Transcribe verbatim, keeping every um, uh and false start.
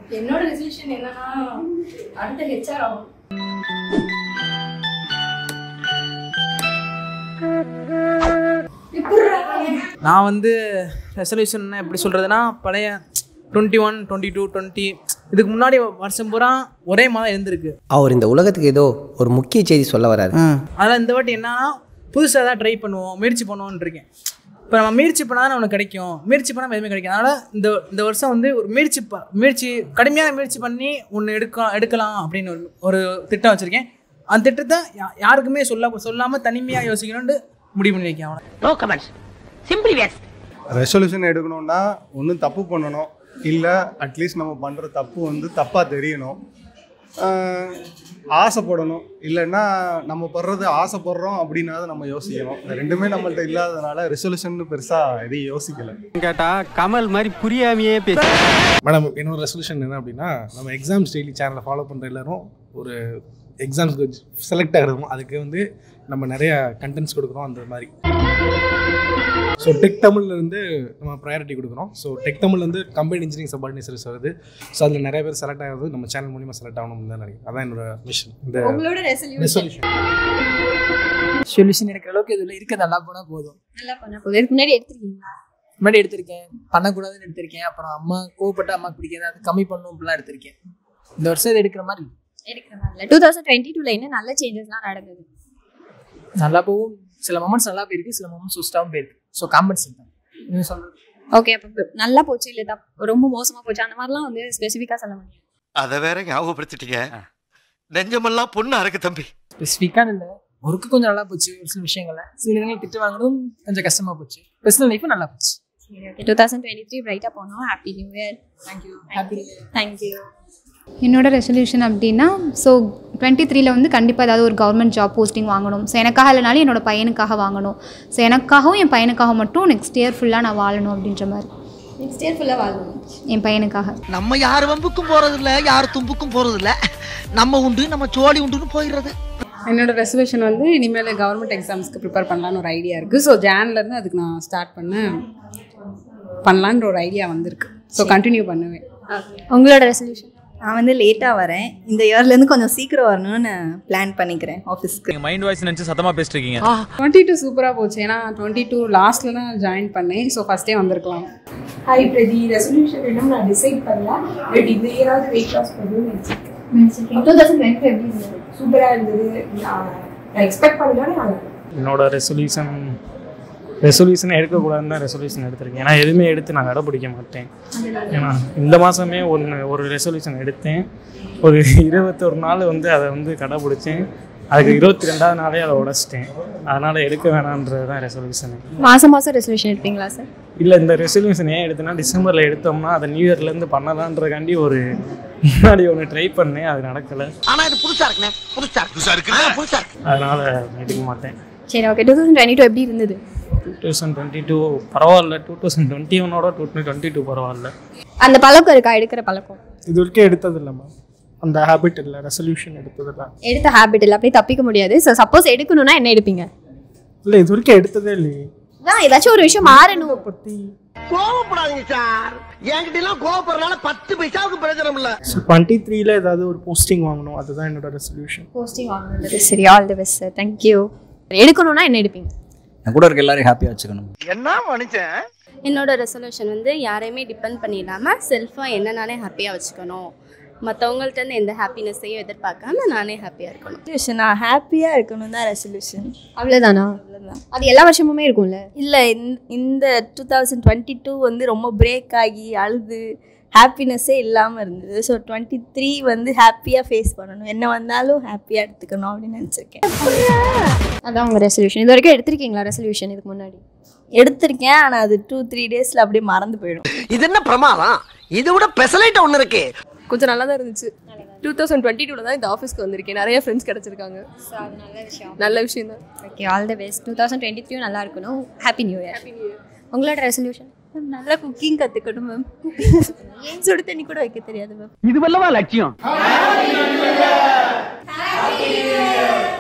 என்னோட ரெசல்யூஷன் என்னன்னா அடுத்த ஹெச்ஆர் ஆகும். நான் வந்து ரெசல்யூஷன் எப்படி சொல்கிறதுனா பழைய twenty one twenty two twenty இதுக்கு முன்னாடி வருஷம் பூரா ஒரே மாதம் இருந்திருக்கு. அவர் இந்த உலகத்துக்கு ஏதோ ஒரு முக்கிய செய்தி சொல்ல வராரு. அதனால் இந்த வாட்டி என்னன்னா புதுசாக தான் ட்ரை பண்ணுவோம், முயற்சி பண்ணுவோன்னு இருக்கேன். இப்போ நம்ம முயற்சி பண்ணால் அவனுக்கு கிடைக்கும், முயற்சி பண்ணால் எதுவுமே கிடைக்கும். அதனால் இந்த இந்த வருஷம் வந்து ஒரு முயற்சி ப முயற்சி கடுமையான முயற்சி பண்ணி ஒன்று எடுக்க எடுக்கலாம் அப்படின்னு ஒரு ஒரு திட்டம் வச்சுருக்கேன். அந்த திட்டத்தை யா யாருக்குமே சொல்ல சொல்லாமல் தனிமையாக யோசிக்கணும்னு முடிவு பண்ணி வைக்கேன். அவனை ரெசல்யூஷன் எடுக்கணும்னா ஒன்றும் தப்பு பண்ணணும், இல்லை அட்லீஸ்ட் நம்ம பண்ணுற தப்பு வந்து தப்பாக தெரியணும், ஆசைப்படணும், இல்லைன்னா நம்ம படுறது ஆசைப்படுறோம் அப்படின்னா நம்ம யோசிக்கணும். இந்த ரெண்டுமே நம்மள்ட்ட இல்லாததுனால ரெசல்யூஷன் பெருசாக எதையும் யோசிக்கலை. கேட்டால் கமல் மாதிரி புரியாமையே பேச. மேடம் என்னோட ரெசல்யூஷன் என்ன அப்படின்னா, நம்ம எக்ஸாம்ஸ் டெய்லி சேனலை ஃபாலோ பண்ணுற எல்லாரும் ஒரு எக்ஸாம்ஸ்க்கு செலக்ட் ஆகிறோம், அதுக்கு வந்து நம்ம நிறைய கண்டென்ட்ஸ் கொடுக்குறோம். அந்த மாதிரி ஸோ டெக் தமிழ்லேருந்து நம்ம ப்ரையாரிட்டி கொடுக்குறோம். ஸோ டெக் தமிழ்லேருந்து கம்பைன்ட் இன்ஜினியரிங் சப்பார்டினேட் சர்வீஸ் வருது. ஸோ அதில் நிறைய பேர் செலக்ட் ஆகிறது நம்ம சேனல் மூலிமா செலக்ட் ஆகணும்னு தான் நினைக்கிறேன். அதான் என்னோட மிஷன். இந்த ரெசல்யூஷன் சொல்யூஷன் எடுக்கிற அளவுக்கு இதில் இருக்க நல்லா போனால் போதும். நல்லா பண்ண போதும். இதுக்கு முன்னாடி எடுத்துருக்கீங்களா? முன்னாடி எடுத்திருக்கேன், பண்ணக்கூடாதுன்னு எடுத்திருக்கேன். அப்புறம் அம்மா கோவப்பட்டு அம்மாக்கு பிடிக்காது, அது கம்மி பண்ணணும் அப்படிலாம் எடுத்திருக்கேன். இந்த வருஷம் இது எடுக்கிற மாதிரி எடுக்கிற மாதிரி டூ தௌசண்ட் டுவெண்ட்டி டூல என்ன நல்ல சேஞ்சஸ்லாம் நடந்தது? நல்லா போகும். சில மொமெண்ட்ஸ் நல்லா போயிருக்கு, சில மொமெண்ட்ஸ் சுஸ்டாகவும் போயிருக்கு. ஸோ காம்பன்சேட் தான் நீங்கள் சொல்கிறது. ஓகே, அப்போ நல்லா போச்சு இல்லை ரொம்ப மோசமாக போச்சு அந்த மாதிரிலாம் வந்து ஸ்பெசிஃபிக்காக சொல்ல முடியும். அதை வேற ஞாபகப்படுத்திட்டீங்க. நெஞ்சமெல்லாம் பொண்ணு அறக்கு தம்பி. ஸ்பெசிஃபிக்காக இல்லை, ஒர்க்கு கொஞ்சம் நல்லா போச்சு. ஒரு சில விஷயங்கள்ல சில இடங்கள் திட்டு வாங்கணும் கொஞ்சம் கஷ்டமாக போச்சு. பர்சனல் லைஃப்பும் நல்லா போச்சு. டூ தௌசண்ட் டுவெண்ட்டி த்ரீ பிரைட்டாக போனோம். Happy new year. Thank you. Happy thank you. என்னோட ரெசல்யூஷன் அப்படின்னா, ஸோ டுவெண்ட்டி த்ரீல வந்து கண்டிப்பாக ஏதாவது ஒரு கவர்மெண்ட் ஜாப் போஸ்டிங் வாங்கணும். ஸோ எனக்காக இல்லைனாலும் என்னோட பையனுக்காக வாங்கணும். ஸோ எனக்காகவும் என் பையனுக்காக மட்டும் நெக்ஸ்ட் இயர் ஃபுல்லாக நான் வாழணும் அப்படின்ற மாதிரி. நெக்ஸ்ட் இயர் ஃபுல்லாக வாழணும் என் பையனுக்காக. நம்ம யார் வம்புக்கும் போகிறதில்ல, யார் தும்புக்கும் போகிறதில்ல, நம்ம உண்டு நம்ம சோழி உண்டுன்னு போயிடுறது. என்னோட ரெசல்யூஷன் வந்து இனிமேல் கவர்மெண்ட் எக்ஸாம்ஸ்க்கு ப்ரிப்பேர் பண்ணலான்னு ஒரு ஐடியா இருக்குது. ஸோ ஜான்லேருந்து அதுக்கு நான் ஸ்டார்ட் பண்ண பண்ணலான்ற ஒரு ஐடியா வந்திருக்கு. ஸோ கண்டினியூ பண்ணுவேன். உங்களோட ரெசல்யூஷன்? நான் வந்து லேட்டாக வரேன், இந்த இயர்லேருந்து கொஞ்சம் சீக்கிரம் வரணும்னு பிளான் பண்ணிக்கிறேன் ஆஃபீஸ்க்கு. மைண்ட் வாய்ஸ் நினச்சி சத்தமாக பேசிட்டு இருக்கீங்க. டுவெண்ட்டி டூ சூப்பராக போச்சு. ஏன்னா டுவெண்ட்டி டூ லாஸ்ட்டில் தான் ஜாயின் பண்ணேன். ஸோ ஃபஸ்ட்டே வந்திருக்கலாம். ஹாய் பிரதி, ரெசல்யூஷன் இன்னும் நான் டிசைட் பண்ணல, பட் இந்த இயராவது வெயிட் லாஸ் பண்ணணும்னு நினச்சிருக்கேன். டூ தௌசண்ட் டுவெண்ட்டி எப்படி இருந்தது? சூப்பராக இருந்தது. நான் எக்ஸ்பெக்ட் பண்ணலாம். என்னோட ரெசல்யூஷன் ரெசல்யூஷன் எடுக்கக்கூடாதுன்னு தான் ரெசல்யூஷன் எடுத்திருக்கேன். ஏன்னா எதுவுமே எடுத்து நான் கடைப்பிடிக்க மாட்டேன். ஏன்னா இந்த மாதமே ஒன்று ஒரு ரெசல்யூஷன் எடுத்தேன். ஒரு இருபத்தொரு நாள் வந்து அதை வந்து கடைப்பிடிச்சேன். அதுக்கு இருபத்தி ரெண்டாவது நாளே அதை உடச்சிட்டேன். அதனால் எடுக்க வேணான்றது தான் ரெசல்யூஷன். மாதம் மாதம் ரெசல்யூஷன் எடுப்பீங்களா சார்? இல்லை, இந்த ரெசல்யூஷன் ஏன் எடுத்தேன்னா, டிசம்பரில் எடுத்தோம்னா அதை நியூ இயர்லேருந்து பண்ணலான்றக்காண்டி ஒரு முன்னாடி ஒன்று ட்ரை பண்ணேன், அது நடக்கலை. ஆனால் இது புதுசாக இருக்குண்ணே, புதுசா புதுசாக இருக்கு புதுசா இருக்கு அதனால் எடுக்க மாட்டேன். சரி, okay. Two thousand twenty two எப்படி இருந்தது? டூ தௌசண்ட் டுவெண்ட்டி டூ பரவாயில்ல. டூ தௌசண்ட் டுவெண்ட்டி ஒன்னோட டூ டுவெண்ட்டி டூ பரவாயில்ல. அந்த பழக்கம் இருக்கா, எடுக்கிற பழக்கம்? இது வரைக்கும் எடுத்தது இல்லைம்மா, அந்த ஹேபிட் இல்லை. ரெசல்யூஷன் எடுத்தது இல்லை, எடுத்த ஹேபிட் இல்லை, அப்படியே தப்பிக்க முடியாது. ஸோ சப்போஸ் எடுக்கணும்னா என்ன எடுப்பீங்க? இல்லை, இது வரைக்கும் எடுத்ததே இல்லையே. தான் ஏதாச்சும் ஒரு விஷயம் மாறணும். பற்றி கோவப்படாதீங்க சார், என்கிட்ட எல்லாம் கோவப்படுறதுனால பத்து பைசாவுக்கு பிரயோஜனம் இல்லை. ஸோ டுவெண்ட்டி த்ரீல ஏதாவது ஒரு போஸ்டிங் வாங்கணும், அதுதான் என்னோட ரெசல்யூஷன். போஸ்டிங் வாங்கணும். சரி, all the best sir. Thank you. எடுக்கணும்னா என்ன எடுப்பீங்க? நான் கூட இருக்க எல்லாரையும் ஹாப்பியாக வச்சுக்கணும். என்ன மனுஷன்? என்னோட ரெசல்யூஷன் வந்து யாரையுமே டிபெண்ட் பண்ணிடாமல் செல்ஃபாக என்ன நானே ஹாப்பியாக வச்சுக்கணும். மற்றவங்கள்ட்டேருந்து எந்த ஹாப்பினஸையும் எதிர்பார்க்காம நானே ஹாப்பியாக இருக்கணும். நான் ஹாப்பியாக இருக்கணும் தான் ரெசல்யூஷன். அவ்வளோதானா? அவ்வளோதான். அது எல்லா வருஷமுமே இருக்கும்ல? இல்லை, இந்த டூ தௌசண்ட் டுவெண்ட்டி டூ வந்து ரொம்ப பிரேக் ஆகி அழுது ஹாப்பினஸ்ஸே இல்லாமல் இருந்தது. ஸோ டுவெண்ட்டி த்ரீ வந்து ஹாப்பியாக ஃபேஸ் பண்ணணும், என்ன வந்தாலும் ஹாப்பியாக எடுத்துக்கணும் அப்படின்னு நினச்சிருக்கேன். அதான் உங்கள் ரெசல்யூஷன். இது வரைக்கும் எடுத்திருக்கீங்களா ரெசல்யூஷன் இதுக்கு முன்னாடி? எடுத்திருக்கேன், ஆனால் அது டூ த்ரீ டேஸில் அப்படியே மறந்து போயிடும். இது என்ன பிரமாதம்? இதை விட பெசலைட் ஒன்று இருக்கு. கொஞ்சம் நல்லா தான் இருந்துச்சு. டூ தௌசண்ட் டுவெண்ட்டி டூவில் தான் இந்த ஆஃபீஸ்க்கு வந்திருக்கேன். நிறைய ஃப்ரெண்ட்ஸ் கிடச்சிருக்காங்க. ஸோ அது நல்ல விஷயம். நல்ல விஷயம் தான். Okay, all the best. Two thousand twenty three நல்லா இருக்கணும். Happy new year. Happy new year. உங்களோட ரெசல்யூஷன்? நல்லா குக்கிங் கற்றுக்கணும் மேம். சுடு தண்ணி கூட வைக்க தெரியாது மேம். இது வல்லவா லட்சியம்.